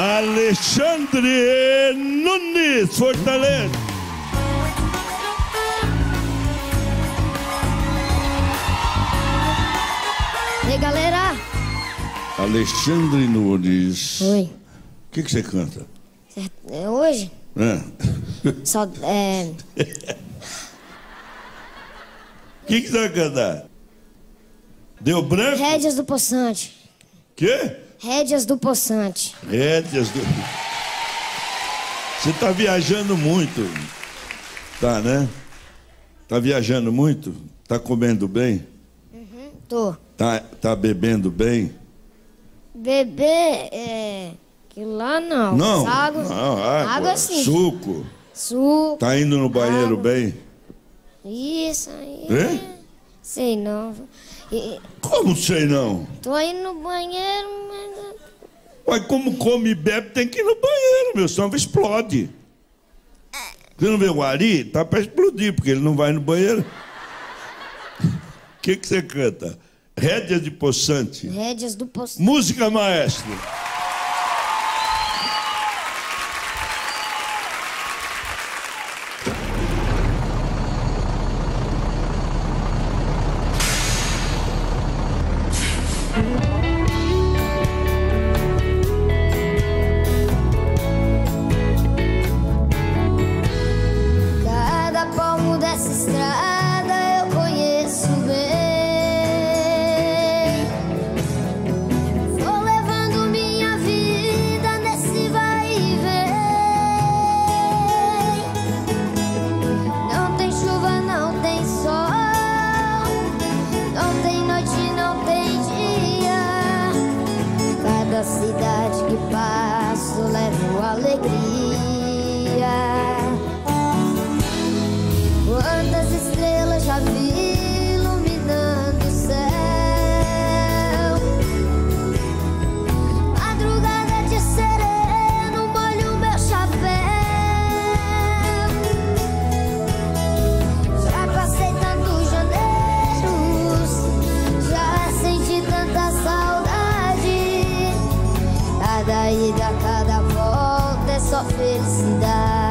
Alexandre Nunes, Fortaleza. E aí, galera? Alexandre Nunes. Oi. O que você canta? Hoje? O que você vai cantar? Deu branco? Rédeas do Poçante. Quê? Rédeas do Poçante. Rédeas do... Você tá viajando muito. Tá, né? Tá viajando muito? Tá comendo bem? Tô. Tá bebendo bem? Beber, aquilo lá não. Não, Água. não, Água sim. Suco. Suco. Tá indo no banheiro água. bem? Isso aí. Sei não. Como sei não? Tô indo no banheiro, mas... Mas como come e bebe, tem que ir no banheiro, meu estômago explode. Você não vê o Ari? Tá pra explodir, porque ele não vai no banheiro. O que você canta? Rédeas de Poçante. Rédeas do Poçante. Música, maestro. Cada palmo dessa estrada eu conheço bem. Vou levando minha vida nesse vai e vem. Não tem chuva, não tem sol, não tem noite, não tem dia. Cada cidade que passo levo alegria. Quantas estrelas já vi iluminando o céu. Madrugada de sereno molho meu chapéu. Já passei tantos janeiros, já senti tanta saudade. Cada ida, cada volta é só felicidade.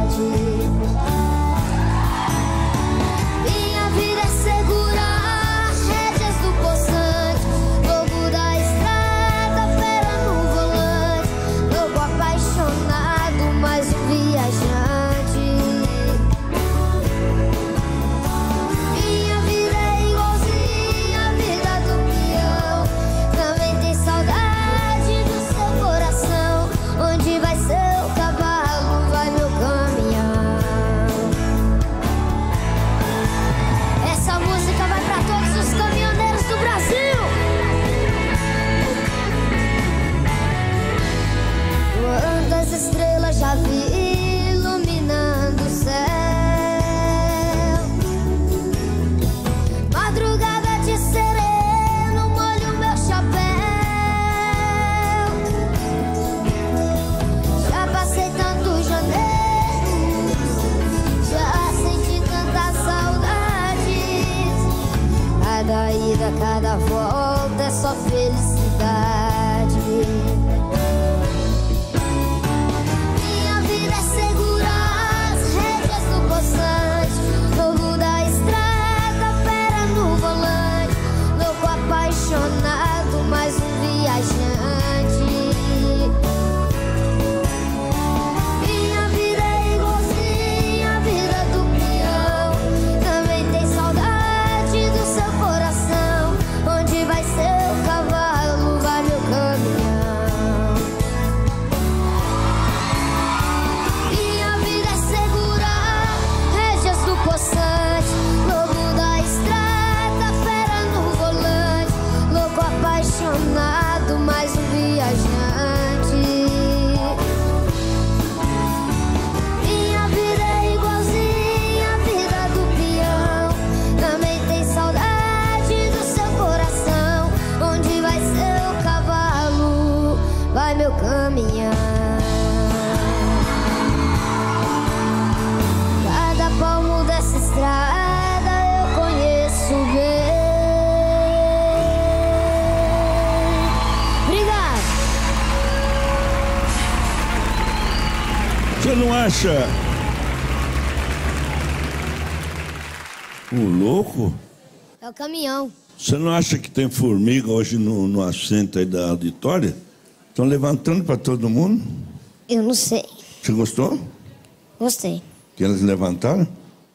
Estrelas já vi iluminando o céu. Madrugada de sereno molho meu chapéu. Já passei tantos janeiros, já senti tantas saudades. Cada ida, cada volta é só felicidade. Mais um viajante. Minha vida é igualzinha a vida do peão. Também tem saudade do seu coração. Onde vai seu cavalo, vai meu caminhão. Minha vida é segurar rédeas do poçante, lobo da estrada, fera no volante, louco apaixonado, mais um viajante. Minha vida é igualzinha a vida do peão. Também tem saudade do seu coração. Onde vai seu cavalo, vai meu caminhão. Cada palmo dessa estrada eu conheço bem. Você não acha... O louco? É o caminhão. Você não acha que tem formiga hoje no assento aí da auditória? Estão levantando para todo mundo? Eu não sei. Você gostou? Gostei. Que elas levantaram?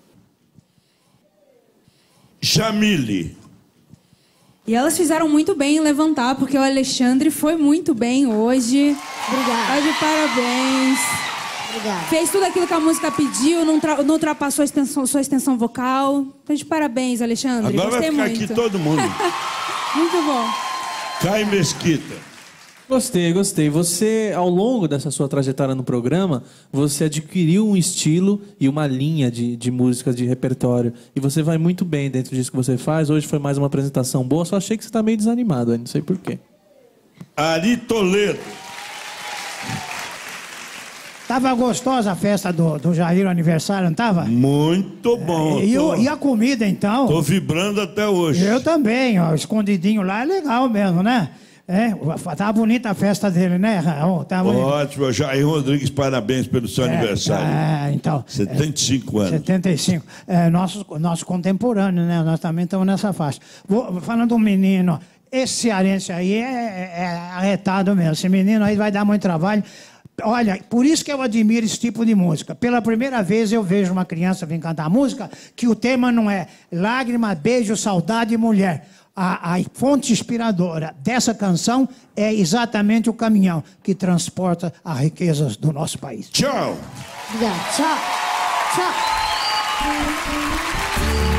Jamile. E elas fizeram muito bem em levantar, porque o Alexandre foi muito bem hoje. Obrigada. Tá de parabéns. Obrigada. Fez tudo aquilo que a música pediu, não ultrapassou sua extensão vocal. Tá de parabéns, Alexandre. Agora Gostei vai ficar muito. aqui todo mundo. Muito bom. Caio Mesquita. Gostei. Você, ao longo dessa sua trajetória no programa, você adquiriu um estilo e uma linha de músicas de repertório. E você vai muito bem dentro disso que você faz. Hoje foi mais uma apresentação boa, só achei que você está meio desanimado aí, não sei porquê. Ari Toledo. Tava gostosa a festa do Jair, o aniversário, não tava? Muito bom. E a comida, então? Tô vibrando até hoje. Eu também, ó, escondidinho lá é legal mesmo, né? É, tá bonita a festa dele, né, Raul? Tá bonito. Ótimo. Jair Rodrigues, parabéns pelo seu aniversário. Então. 75 anos. 75. Nosso contemporâneo, né? Nós também estamos nessa faixa. Falando do menino, esse cearense aí é arretado mesmo. Esse menino aí vai dar muito trabalho. Olha, por isso que eu admiro esse tipo de música. Pela primeira vez eu vejo uma criança vir cantar música que o tema não é lágrima, beijo, saudade e mulher. A fonte inspiradora dessa canção é exatamente o caminhão que transporta as riquezas do nosso país. Tchau. Obrigada. Tchau. Tchau.